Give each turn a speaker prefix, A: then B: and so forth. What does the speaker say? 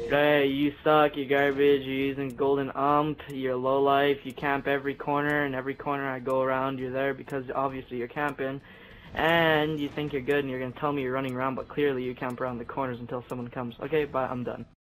A: Hey, you suck, you garbage, you're using golden ump, you're low life, you camp every corner, and every corner I go around, you're there because obviously you're camping, and you think you're good and you're gonna tell me you're running around, but clearly you camp around the corners until someone comes. Okay, bye, I'm done.